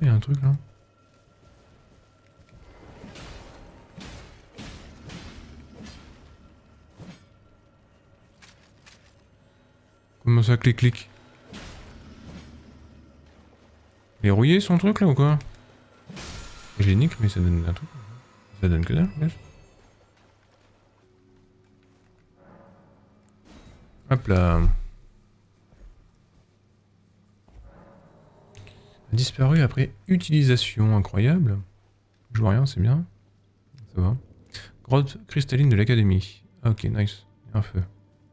Il y a un truc là. Comment ça clic-clic? Il est rouillé son truc là ou quoi? Je les nique mais ça donne un truc. Ça donne que dalle, yes. Hop là. A disparu après utilisation, incroyable. Je vois rien, c'est bien. Ça va. Grotte cristalline de l'académie. Ok, nice. Un feu.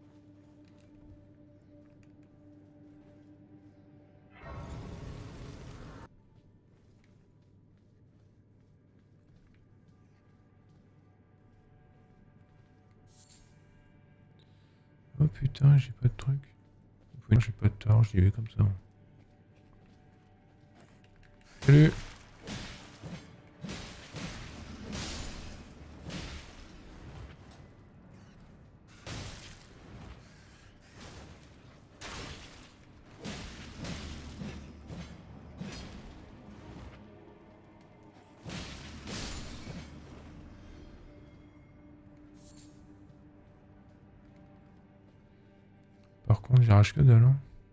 Oh putain, j'ai pas de truc. Oui, j'ai pas de torche, j'y vais comme ça. Salut. Par contre, j'arrache que dalle. Hein.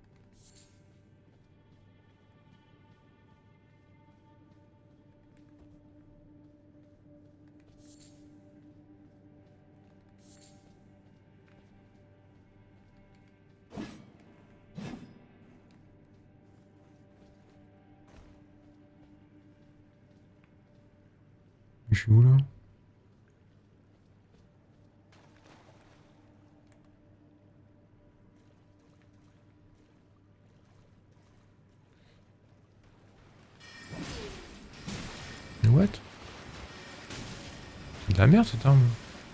Je suis où là? What? C'est de la merde cette arme.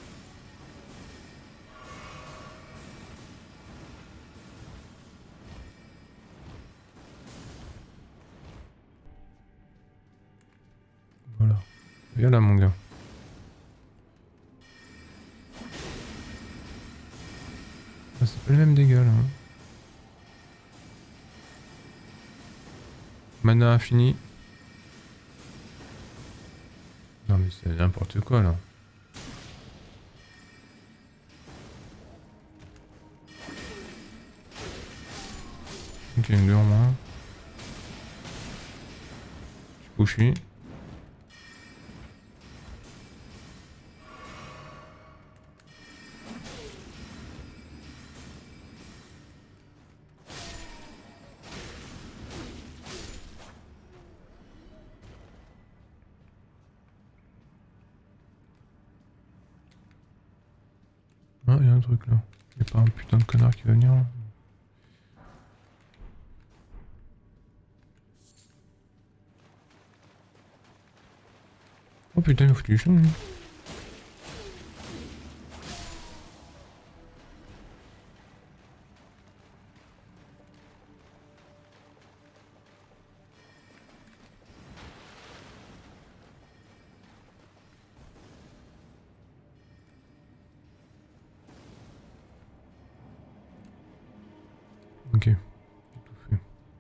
Voilà. Viens là mon gars. Ah, c'est pas le même dégât là. Hein. Mana infini. Non mais c'est n'importe quoi là. Ok, une deux en moins. Je suis pushy. Ah, il y a un truc là. Il y a pas un putain de connard qui va venir là. Oh putain, il m'a foutu du champ lui. Ok, j'ai tout fait.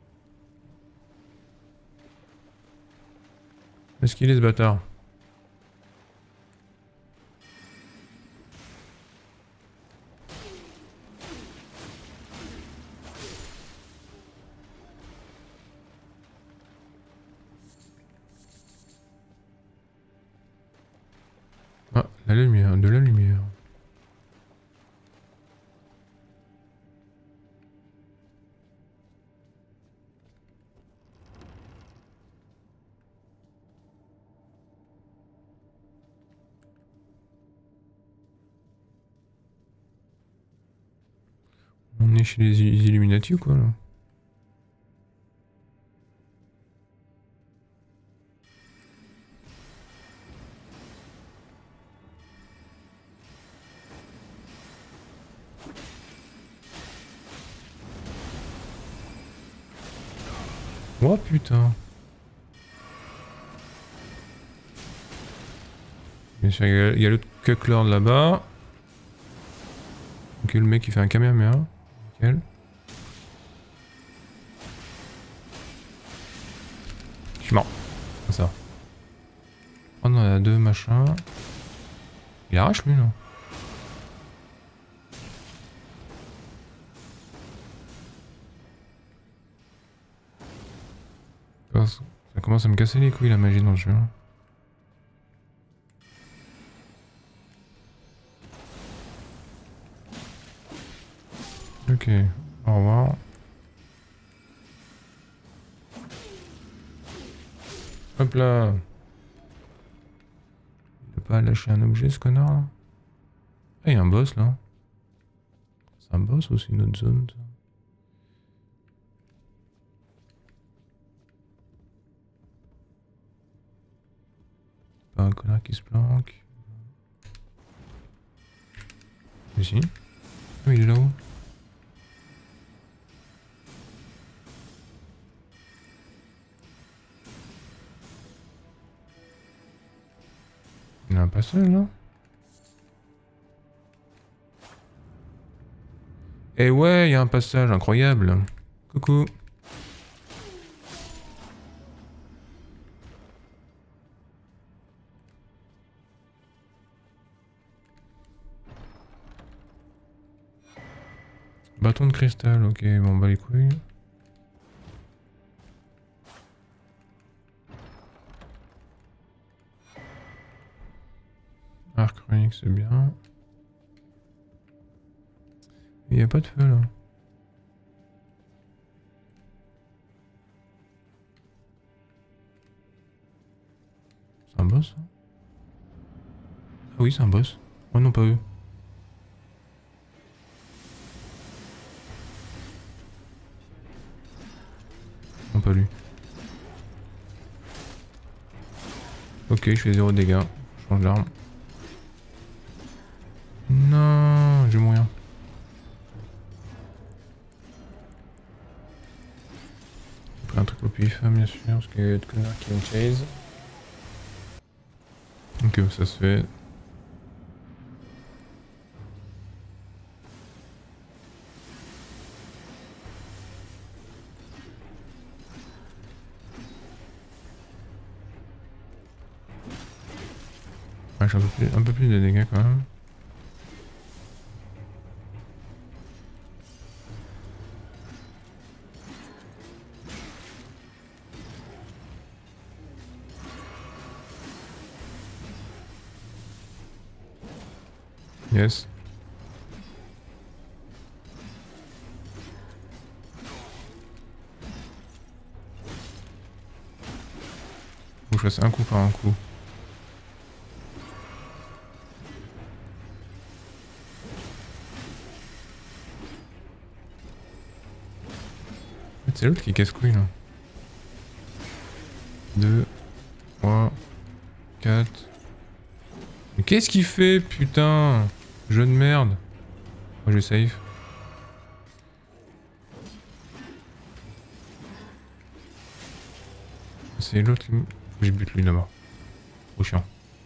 Est-ce qu'il est ce bâtard? Ah, la lumière, de la lumière. On est chez les Illuminati ou quoi là? Oh putain. Bien sûr, il y a l'autre Cucklord là-bas. Ok, le mec il fait un Kamehameha. Nickel. suis mort. Comme ça. Oh non, on a deux machins. Il arrache lui, non? Ça commence à me casser les couilles la magie dans le jeu. Ok, au revoir. Hop là. Il peut pas lâcher un objet ce connard là? Ah, il y a un boss là. C'est un boss ou c'est une autre zone ça? Pas un connard qui se planque. Ici. Ah, il est là-haut. Il y a un passage là? Eh ouais, il y a un passage incroyable. Coucou. Bâton de cristal, ok, bon bah les couilles. Arc runique, c'est bien. Il n'y a pas de feu là. C'est un boss? Ah oui, c'est un boss. Oh non, pas eux. Non, pas lui. Ok, je fais 0 dégâts. Je change d'arme. Non, je vais mourir. J'ai pris un truc au pif, bien sûr, parce qu'il y a de connards qui me chase. Ok, ça se fait. Ouais, j'ai un peu plus de dégâts quand même. Yes. Faut que je fasse un coup par un coup. C'est l'autre qui casse couille là. 2, 3, 4. Mais qu'est-ce qu'il fait, putain? Jeu de merde. Moi je vais save. C'est l'autre qui me... J'ai buté lui d'abord. Trop chiant.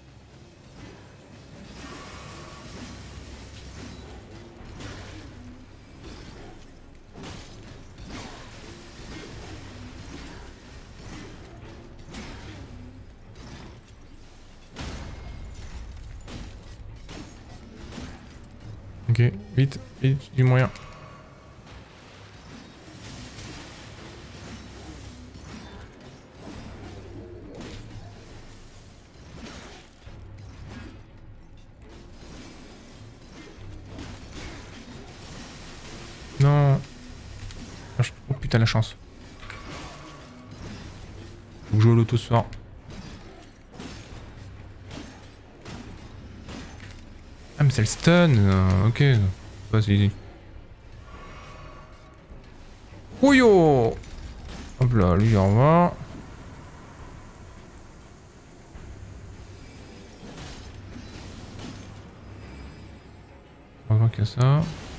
Ok, vite, vite, du moyen. Non. Oh putain la chance. Faut que je joue au loto ce soir. Ah mais c'est le stun, ok. Vas-y. Oh yo. Hop là, lui au revoir. Heureusement qu'il y a ça.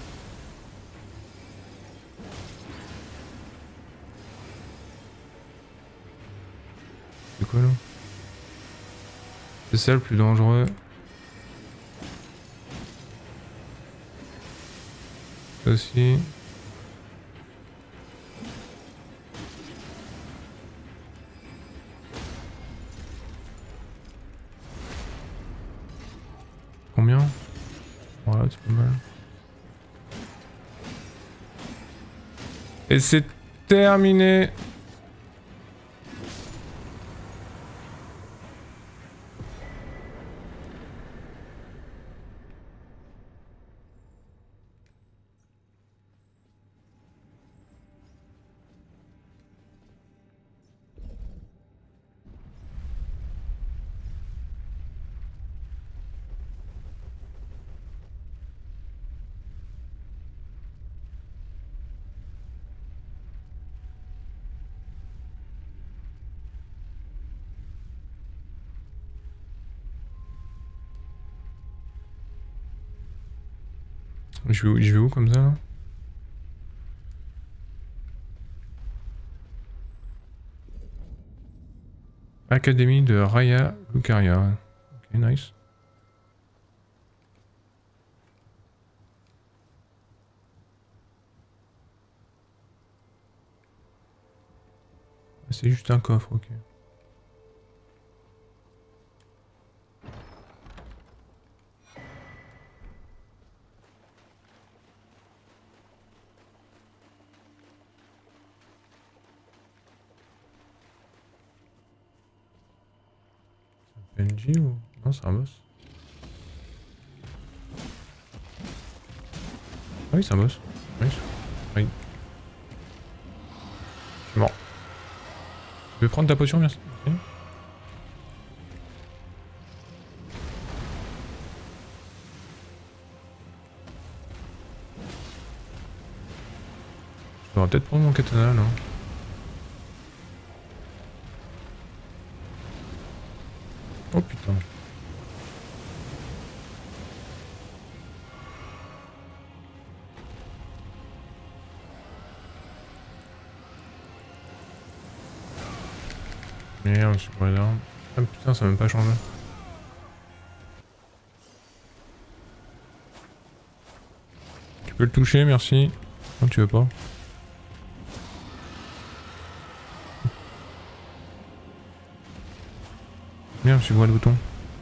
C'est quoi là? C'est ça le plus dangereux. Ça aussi. combien? Voilà, c'est pas mal. Et c'est terminé. Je vais où comme ça là? Académie de Raya Lucaria. Ok, nice. C'est juste un coffre, ok. PNJ ou... Non, c'est un boss. Ah oui, c'est un boss. Nice. Oui. Je suis mort. Tu veux prendre ta potion, merci. Okay. Je devrais peut-être prendre mon katana là. Oh putain. Merde, je suis pas là. Ah putain, ça a même pas changé. Tu peux le toucher, merci. Non, tu veux pas. Merde, je vois le bouton.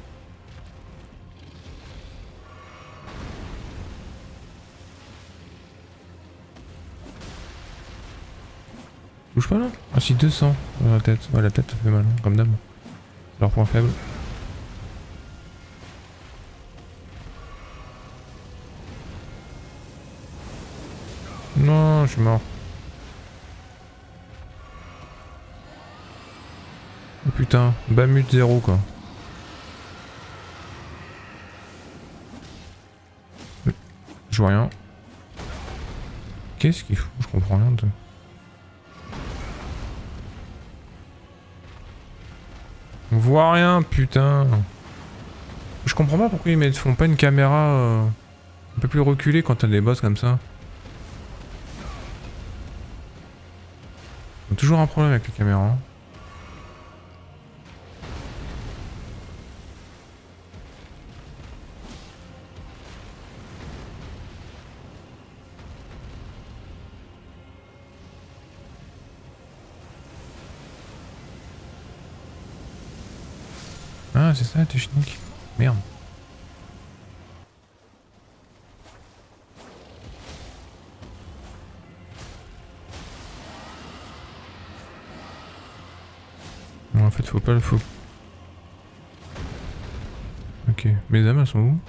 Bouge pas là? Ah si, 200 dans la tête. Ouais, la tête ça fait mal, hein, comme d'hab. C'est leur point faible. Non, je suis mort. Oh putain, Bamut 0 quoi. Je vois rien. Qu'est-ce qu'il fout? Je comprends rien de... On voit rien, putain. Je comprends pas pourquoi ils font pas une caméra un peu plus reculée quand t'as des boss comme ça. Ils ont toujours un problème avec les caméras. Hein. Ah, c'est ça la technique. Merde. Non, en fait, faut pas le faux. Ok, mes âmes, elles sont où?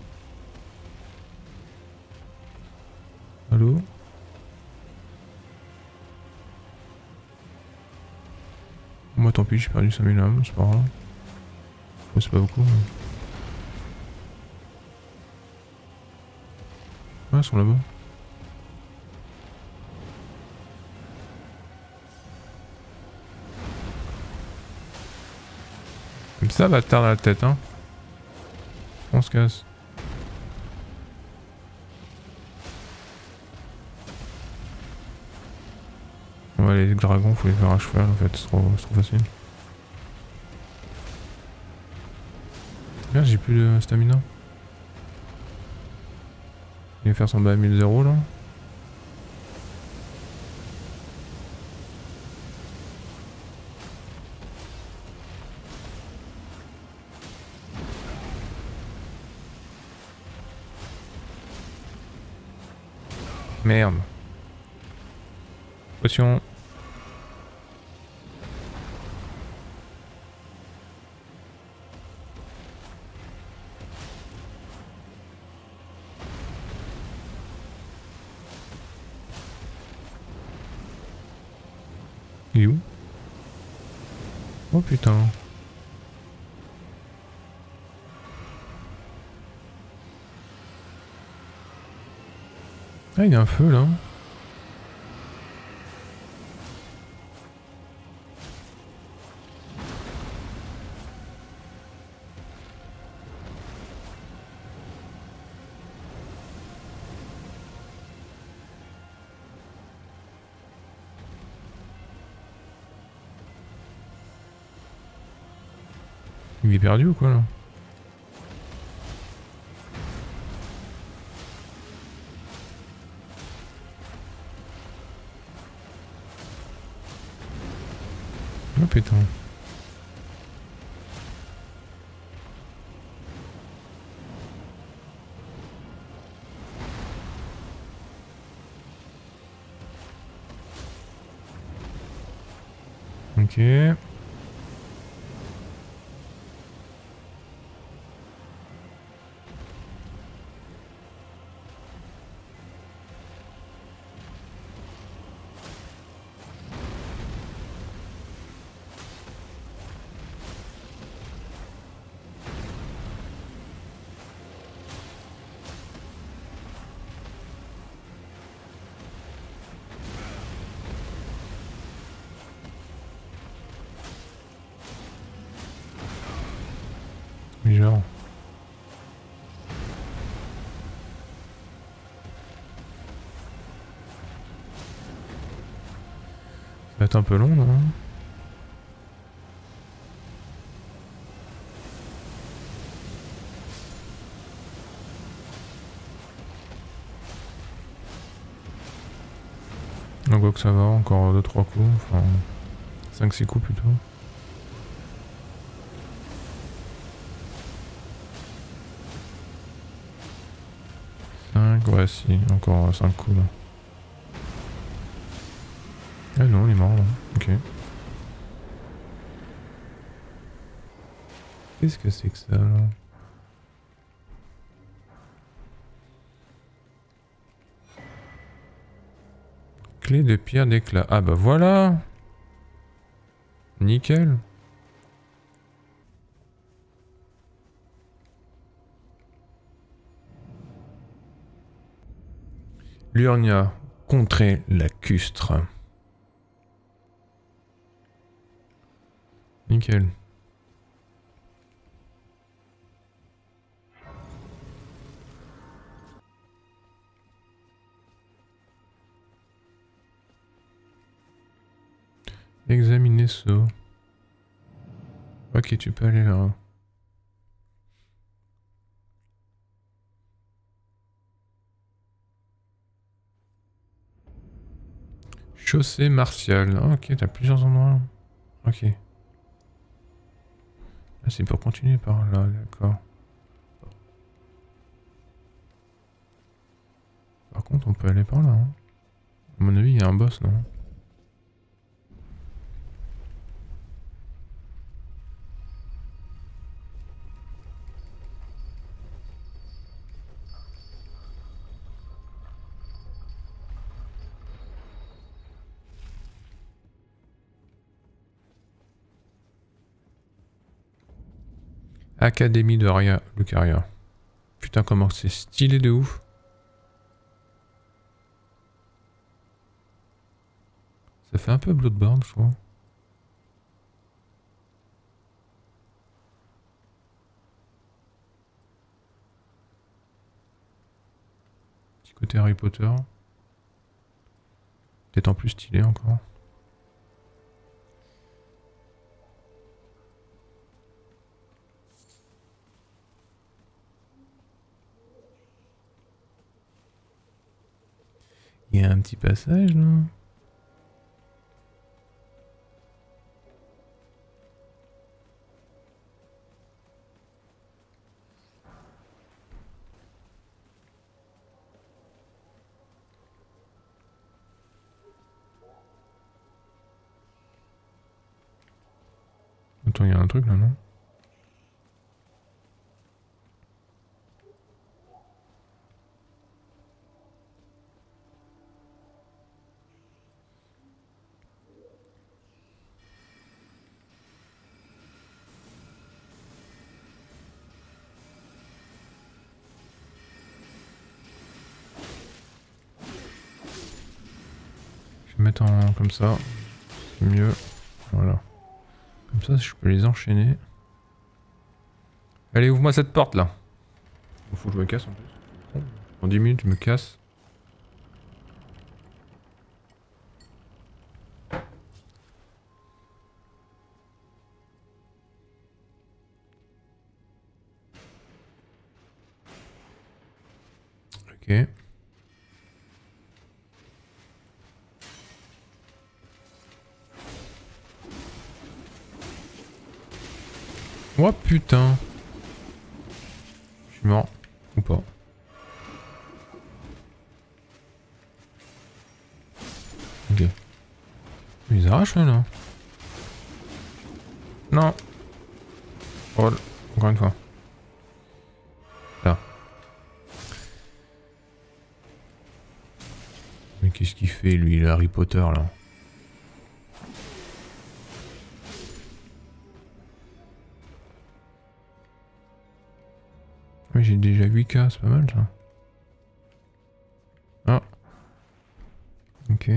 Allô? Moi, tant pis, j'ai perdu 5000 âmes, c'est pas grave. Ouais, c'est pas beaucoup. Mais... Ouais, elles sont là-bas. Comme ça, bâtard dans la tête, hein. On se casse. Ouais, les dragons, faut les faire à cheval en fait, c'est trop facile. Merde, j'ai plus de stamina. Il va faire son bas à 1000 là. Merde. Potion. Il est où? Oh putain. Ah, il y a un feu là. Il est perdu ou quoi là? Oh putain. Ok. Mais genre. Ça va être un peu long, non? On voit que ça va, encore 2-3 coups, enfin 5-6 coups plutôt. Ouais, si, encore 5 coups là. Ah non, il est mort là, ok. Qu'est-ce que c'est que ça là? Clé de pierre d'éclat. Ah bah voilà! Nickel! Lurnia, contrer lacustre. Nickel. Examiner ce. Ok, tu peux aller là. Chaussée martiale. Ah, ok, t'as plusieurs endroits. Ok. Là, c'est pour continuer par là, d'accord. Par contre, on peut aller par là. Hein. À mon avis, il y a un boss, non? Académie de Lucaria. Putain, comment c'est stylé de ouf. Ça fait un peu Bloodborne, je trouve. Petit côté Harry Potter. Peut-être en plus stylé encore. Il y a un petit passage là. Attends, il y a un truc là, non? Je vais mettre en comme ça. C'est mieux. Voilà. Comme ça, je peux les enchaîner. Allez, ouvre-moi cette porte là. Faut que je me casse en plus. En 10 minutes, je me casse. Ok. Oh putain. Je suis mort. Ou pas. Ok. Ils arrachent là. Non. Oh, encore une fois. Là. Mais qu'est-ce qu'il fait lui, le Harry Potter là? Oui, j'ai déjà 8K, c'est pas mal ça. Ah. Ok.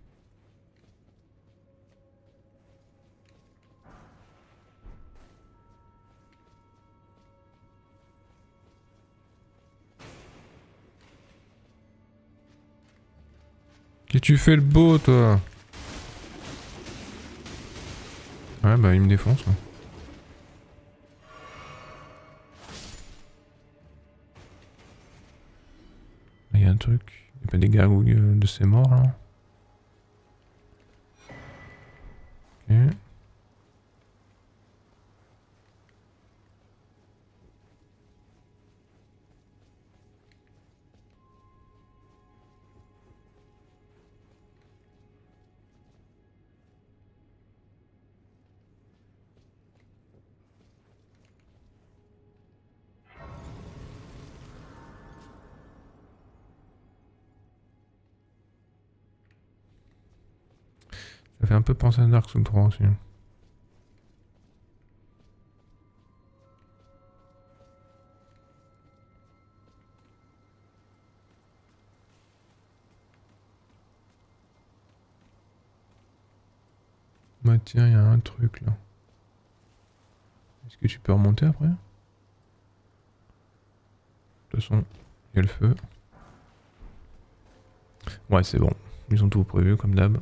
Qu'est-ce que tu fais le beau toi? Ouais bah il me défonce. Ouais. Il y a un truc. Il n'y a pas des gargouilles de ces morts là? Ok. Ça fait un peu penser à Dark Souls 3 aussi. Bah tiens, il y a un truc là. Est-ce que tu peux remonter après? De toute façon, il y a le feu. Ouais, c'est bon. Ils ont tout prévu comme d'hab.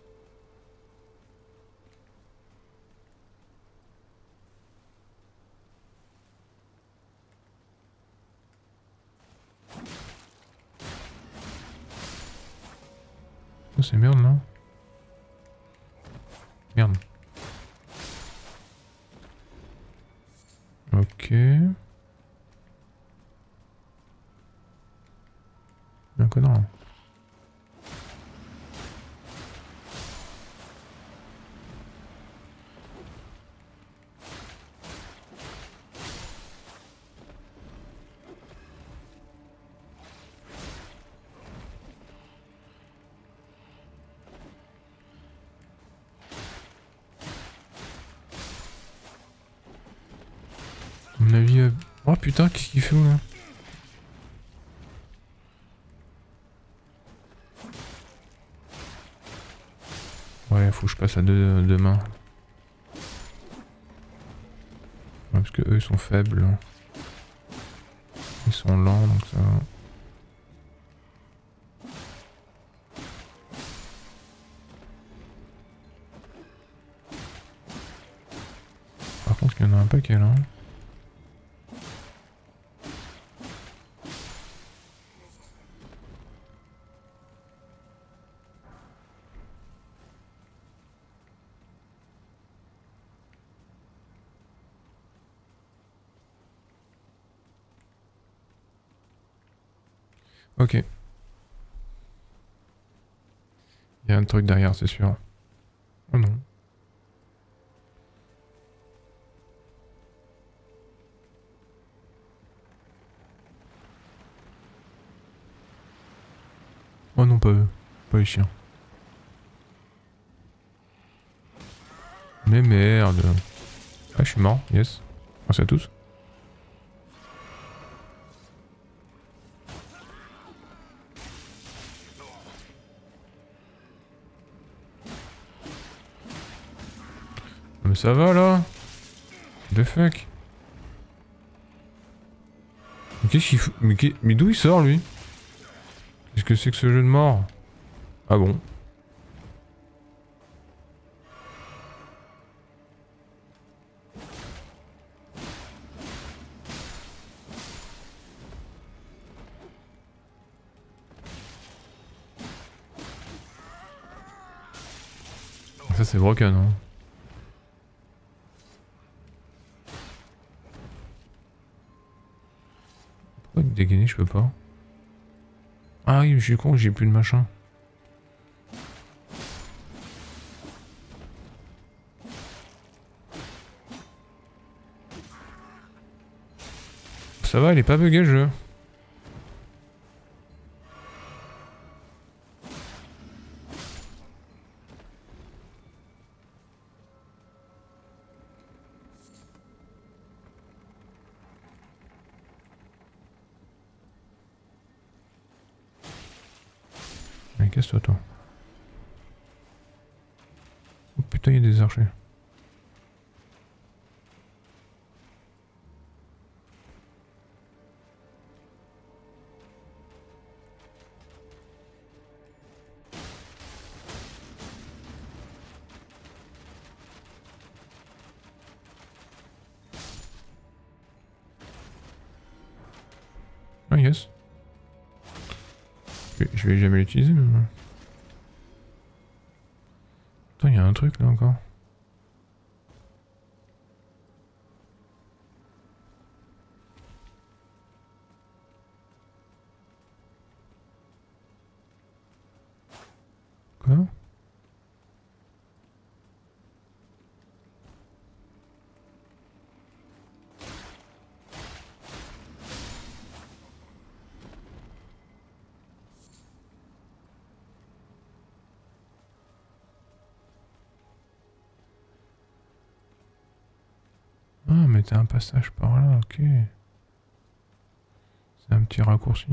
Oh, c'est merde là. Merde. Ok. Un connard. À mon avis... Oh putain, qu'est-ce qu'il fait là? Ouais, faut que je passe à deux mains. Ouais, parce que eux ils sont faibles. Là. Ils sont lents donc ça... Par contre il y en a un paquet là. Ok. Il y a un truc derrière c'est sûr. Oh non. pas eux. Pas les chiens. Mais merde. Ah, je suis mort, yes. Merci à tous. Mais ça va là? The fuck? Mais qu'est-ce qu'il fout? Mais d'où il sort lui? Qu'est-ce que c'est que ce jeu de mort? Ah bon? Ça c'est broken hein. Pourquoi dégainer je peux pas? Ah oui je suis con, j'ai plus de machin. Ça va, il est pas bugué le jeu. Mais casse-toi toi. Oh putain, il y a des archers. Ah yes. Je vais jamais l'utiliser mais... Attends, il y a un truc là encore. Quoi? Ah mais t'as un passage par là, ok. C'est un petit raccourci.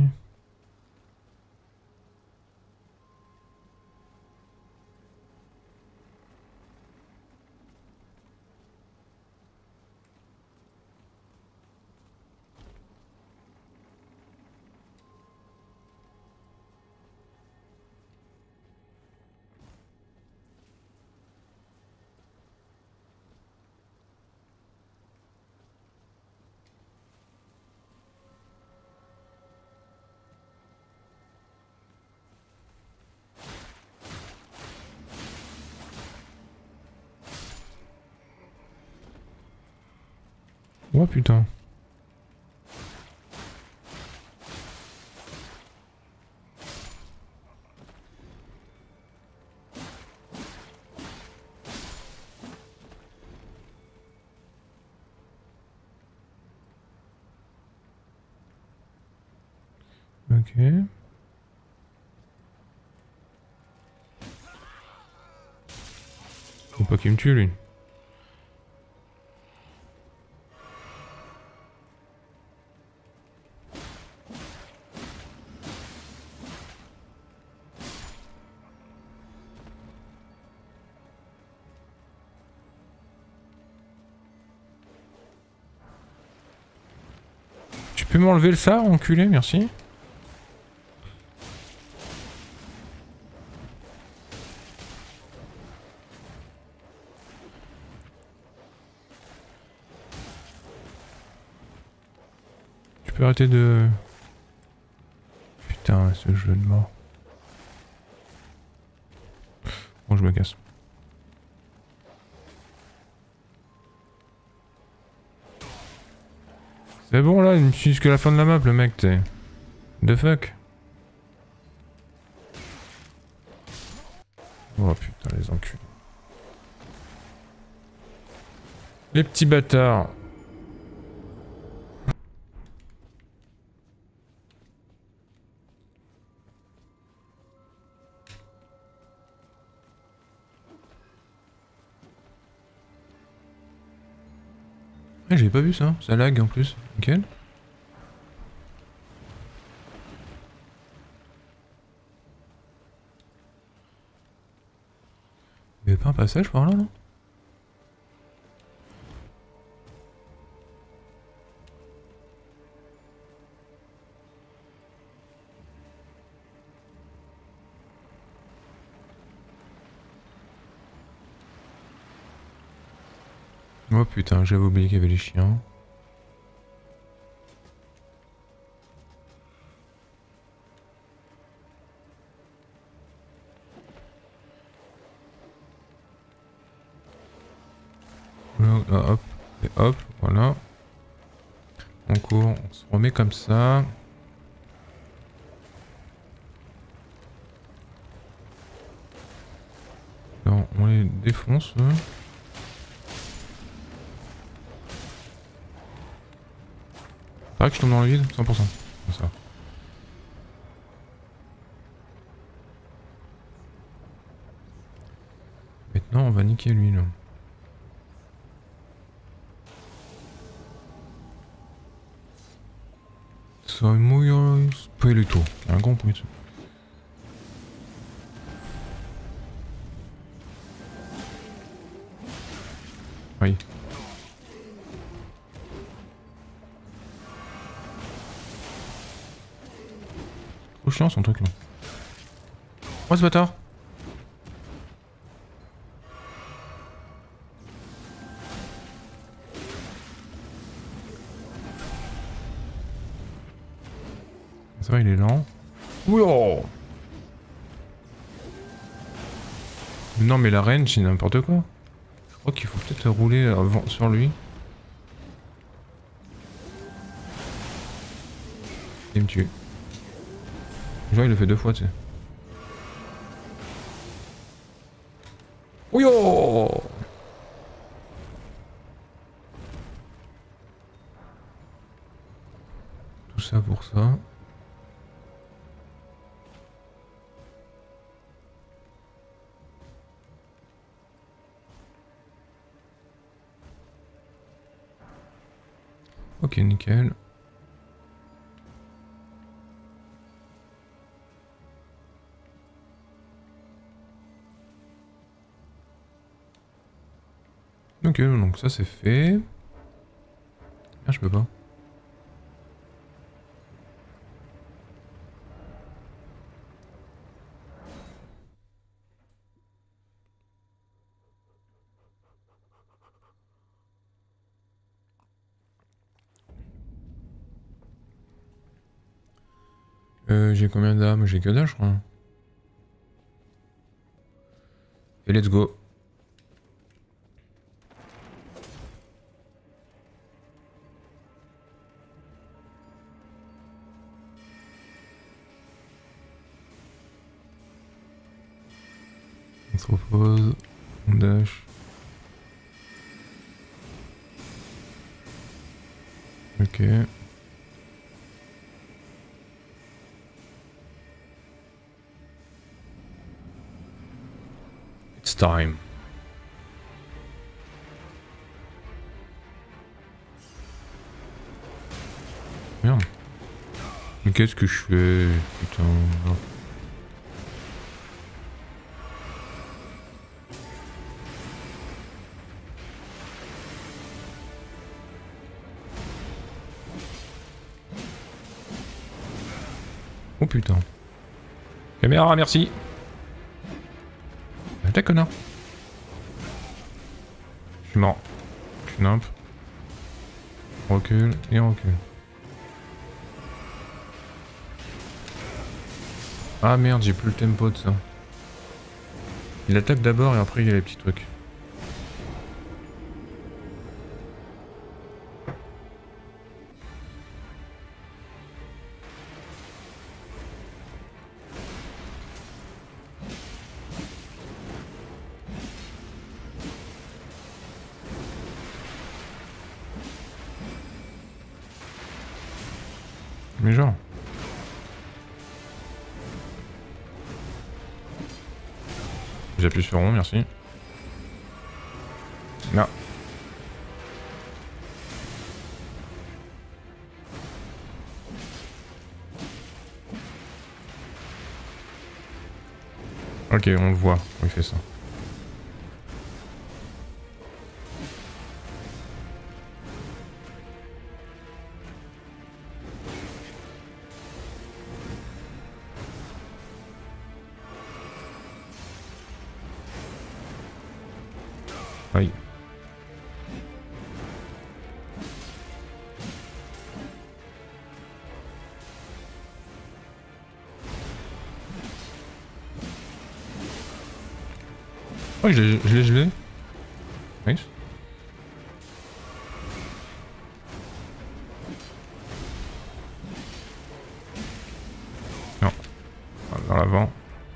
Oh putain. Ok. Faut pas qu'il me tue lui. Tu peux m'enlever le ça, enculé, merci. Tu peux arrêter de... Putain, ce jeu de mort. Bon, je me casse. C'est bon là, il me suit jusqu'à la fin de la map le mec, t'es... The fuck? Oh putain, les enculés. Les petits bâtards. Ah, j'avais pas vu ça, ça lag en plus. Nickel. Il y avait pas un passage par là, non? Oh putain, j'avais oublié qu'il y avait les chiens. Hop, et hop, voilà. On court, on se remet comme ça. Alors, on les défonce. Pareil que je tombe dans le vide, 100%. Comme ça. Maintenant, on va niquer lui, là. Soy muy spirito. Un grand point. Oui. Trop chiant son truc là. Oh ce bâtard. Ça va, il est lent. Ouah. Non mais la reine c'est n'importe quoi. Je crois qu'il faut peut-être rouler avant sur lui. Il me tue. Genre il le fait 2 fois tu sais. Ouyo. Tout ça pour ça. Ok, nickel. Ok, donc ça c'est fait. Ah, je peux pas. J'ai combien d'âmes? J'ai que dalle, je crois. Et let's go. On se repose. On dash. Ok. It's time. Merde. Mais qu'est-ce que je fais? Putain. Oh putain. Caméra, merci. Attaque connard. Je suis mort. Je suis nimp. On recule et on recule. Ah merde, j'ai plus le tempo de ça. Il attaque d'abord et après il y a les petits trucs. Mais genre. J'appuie sur rond, merci. Non. Ok, on le voit quand il fait ça. Aïe. Oh, je l'ai gelé. Nice. Non. Vers l'avant.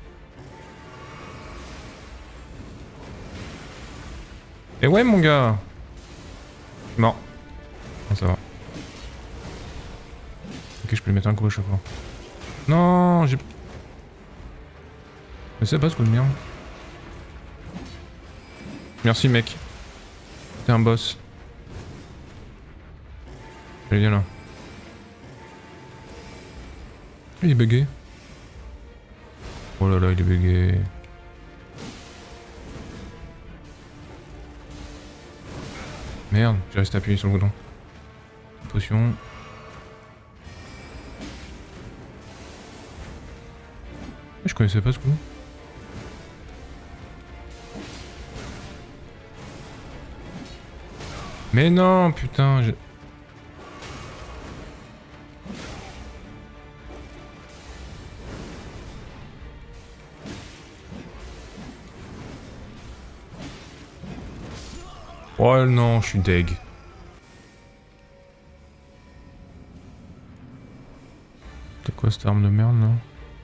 Et ouais, mon gars. Non. Non, ça va. Ok, je peux lui mettre un coup à chaque fois. Non, j'ai... Mais c'est pas ce coup de merde. Merci, mec. T'es un boss. Allez, viens là. Il est bugué. Oh là là, il est bugué. Merde, j'ai resté appuyé sur le bouton. Potion. Je connaissais pas ce coup. Mais non, putain, je... Oh non, je suis deg. C'est quoi cette arme de merde là?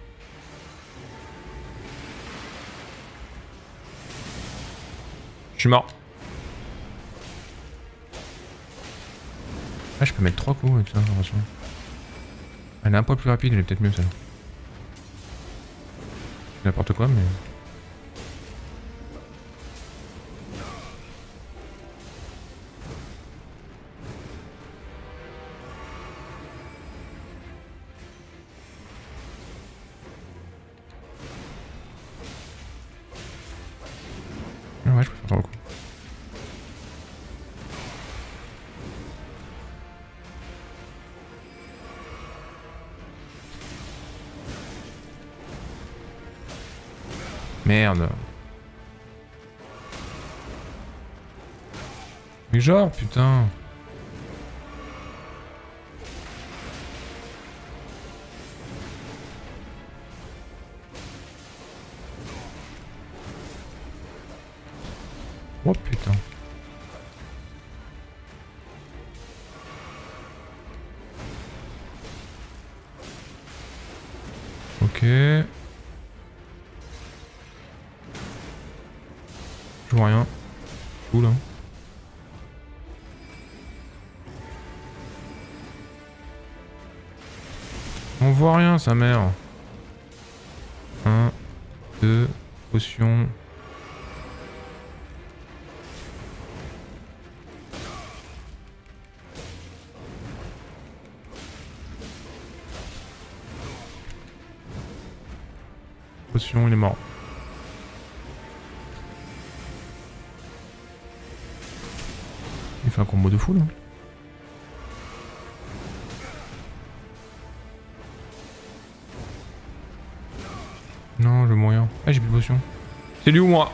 Je suis mort. Ah, je peux mettre 3 coups avec ça, attention. Elle est un peu plus rapide, elle est peut-être mieux celle-là. N'importe quoi, mais... Ah ouais, je peux faire 3 coups. Merde. Mais genre, putain. Oh putain. Ok. Je vois rien. Cool hein. On voit rien sa mère. 1, 2, potion. Potion, il est mort. Il fait un combo de fou là. Non, je vais mourir. Ah, j'ai plus de potion. C'est lui ou moi?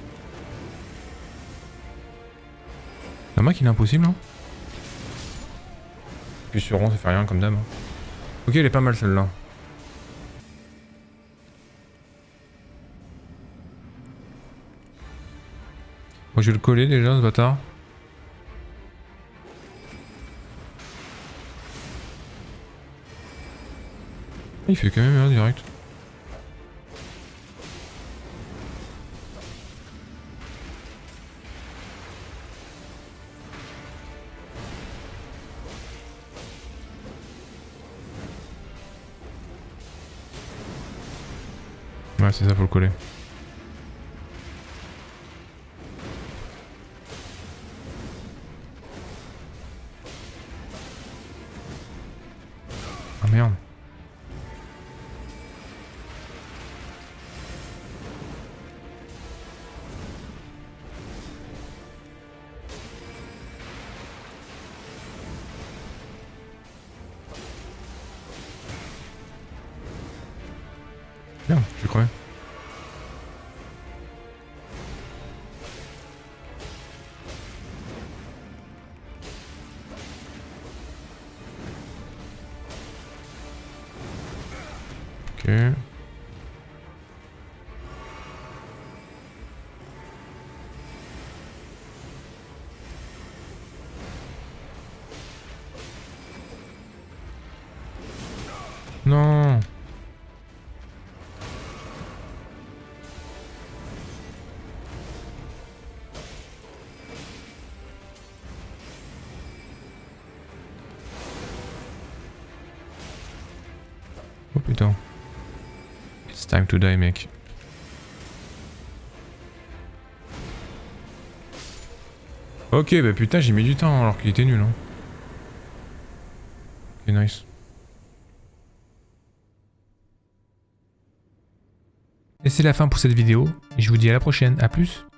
La main qu'il est impossible, hein. Puis sur rond, ça fait rien comme d'hab. Ok, elle est pas mal celle-là. Moi, je vais le coller déjà, ce bâtard. Il fait quand même un direct. Ouais, c'est ça, faut le coller. Ah merde. Ok. Non. Oh putain. It's time to die, mec. Ok, bah putain, j'ai mis du temps alors qu'il était nul. Hein. Ok, nice. Et c'est la fin pour cette vidéo. Et je vous dis à la prochaine. À plus.